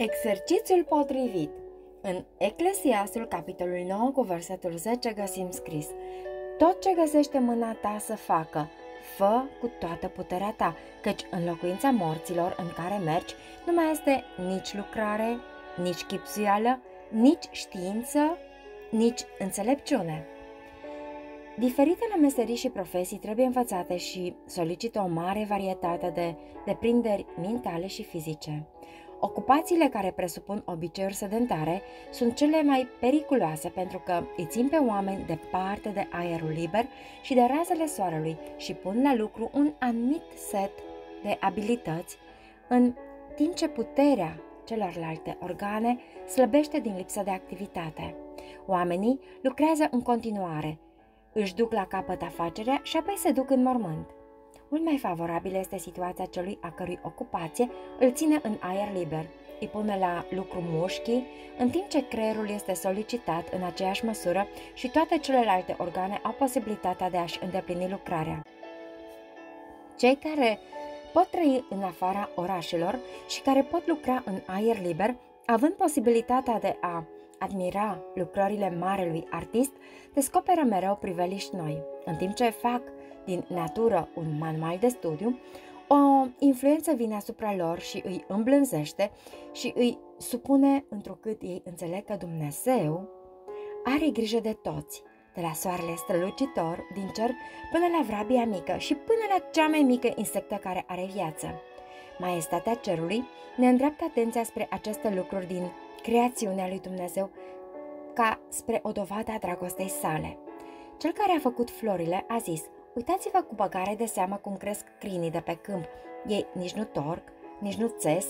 Exercițiul potrivit. În Eclesiastul, capitolul 9, cu versetul 10, găsim scris: tot ce găsește mâna ta să facă, fă cu toată puterea ta, căci în locuința morților în care mergi nu mai este nici lucrare, nici chibzuială, nici știință, nici înțelepciune. Diferitele meserii și profesii trebuie învățate și solicită o mare varietate de deprinderi mentale și fizice. Ocupațiile care presupun obiceiuri sedentare sunt cele mai periculoase pentru că îi țin pe oameni departe de aerul liber și de razele soarelui și pun la lucru un anumit set de abilități, în timp ce puterea celorlalte organe slăbește din lipsa de activitate. Oamenii lucrează în continuare, își duc la capăt afacerea și apoi se duc în mormânt. Mult mai favorabilă este situația celui a cărui ocupație îl ține în aer liber, îi pune la lucru mușchii, în timp ce creierul este solicitat în aceeași măsură și toate celelalte organe au posibilitatea de a-și îndeplini lucrarea. Cei care pot trăi în afara orașelor și care pot lucra în aer liber, având posibilitatea de a admira lucrările marelui artist, descoperă mereu priveliști noi, în timp ce fac din natură un manual de studiu, o influență vine asupra lor și îi îmblânzește și îi supune întrucât ei înțeleg că Dumnezeu are grijă de toți, de la soarele strălucitor din cer până la vrabia mică și până la cea mai mică insectă care are viață. Maestatea cerului ne îndreaptă atenția spre aceste lucruri din creațiunea lui Dumnezeu ca spre o dovadă a dragostei sale. Cel care a făcut florile a zis: uitați-vă cu băgare de seamă cum cresc crinii de pe câmp. Ei nici nu torc, nici nu țes.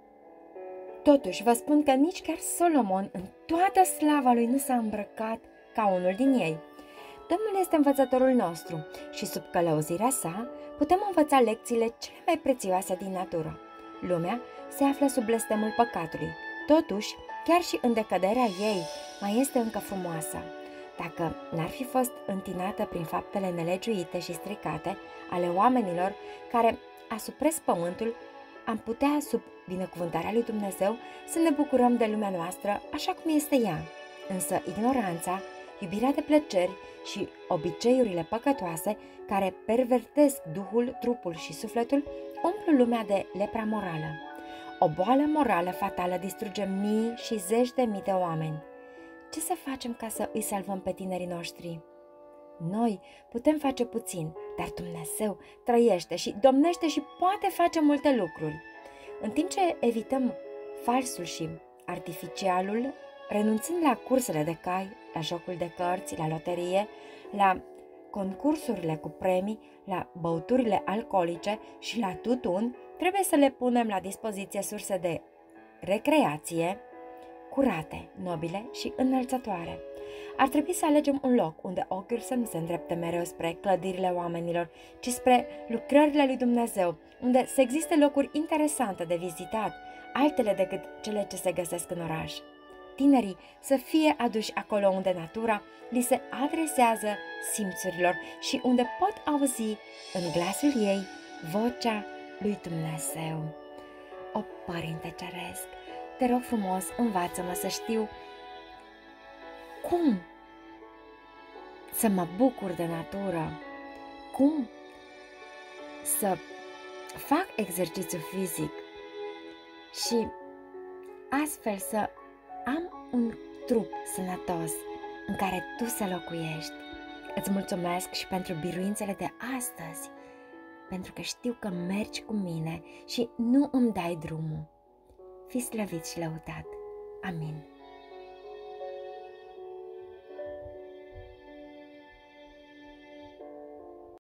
Totuși vă spun că nici chiar Solomon în toată slava lui nu s-a îmbrăcat ca unul din ei. Domnul este învățătorul nostru și sub călăuzirea sa putem învăța lecțiile cele mai prețioase din natură. Lumea se află sub blestemul păcatului. Totuși, chiar și în decăderea ei, mai este încă frumoasă. Dacă n-ar fi fost întinată prin faptele nelegiuite și stricate ale oamenilor care asupresc pământul, am putea, sub binecuvântarea lui Dumnezeu, să ne bucurăm de lumea noastră așa cum este ea. Însă ignoranța, iubirea de plăceri și obiceiurile păcătoase care pervertesc duhul, trupul și sufletul umplu lumea de lepra morală. O boală morală fatală distruge mii și zeci de mii de oameni. Ce să facem ca să îi salvăm pe tinerii noștri? Noi putem face puțin, dar Dumnezeu trăiește și domnește și poate face multe lucruri. În timp ce evităm falsul și artificialul, renunțând la cursele de cai, la jocul de cărți, la loterie, la concursurile cu premii, la băuturile alcoolice și la tutun, trebuie să le punem la dispoziție surse de recreație curate, nobile și înălțătoare. Ar trebui să alegem un loc unde ochiul să nu se îndrepte mereu spre clădirile oamenilor, ci spre lucrările lui Dumnezeu, unde să existe locuri interesante de vizitat, altele decât cele ce se găsesc în oraș. Tinerii să fie aduși acolo unde natura li se adresează simțurilor și unde pot auzi în glasul ei vocea lui Dumnezeu. O, Părinte Ceresc, te rog frumos, învață-mă să știu cum să mă bucur de natură, cum să fac exercițiu fizic și astfel să am un trup sănătos în care tu să locuiești. Îți mulțumesc și pentru biruințele de astăzi, pentru că știu că mergi cu mine și nu îmi dai drumul. Fii slăvit și lăudat. Amin.